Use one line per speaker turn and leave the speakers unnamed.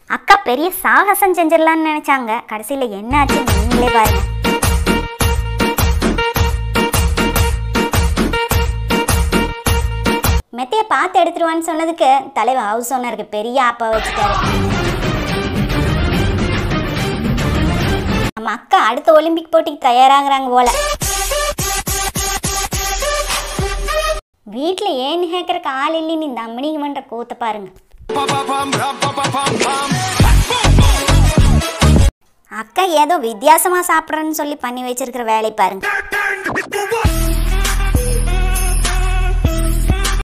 அக்கா பெரிய சாகசம் செஞ்சிடலான்னு நினைச்சாங்க, கடைசியில என்ன ஆச்சுன்னு நீங்களே பாருங்க. மெத்தையை பார்த்து எடுத்துருவான்னு சொன்னதுக்கு தலைவர் ஹவுஸ் ஓனருக்கு பெரிய ஆப்பா வச்சுட்டாரு. நம்ம அக்கா அடுத்த ஒலிம்பிக் போட்டிக்கு தயாராகிறாங்க போல. வீட்டில் ஏன்னு கேட்கறக்கு ஆள் இல்லைன்னு இந்த அம்மனிக்கு பண்ற கூத்த பாருங்க. அக்கா ஏதோ வித்தியாசமா சாப்பிட்றேன்னு சொல்லி பண்ணி வச்சிருக்கிற வேலை பாருங்க.